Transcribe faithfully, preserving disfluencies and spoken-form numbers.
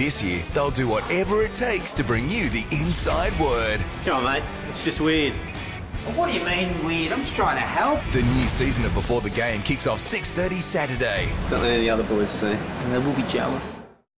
This year, they'll do whatever it takes to bring you the inside word. Come on, mate. It's just weird. Well, what do you mean weird? I'm just trying to help. The new season of Before the Game kicks off six thirty Saturday. Just don't let any of the other boys see. And they will be jealous.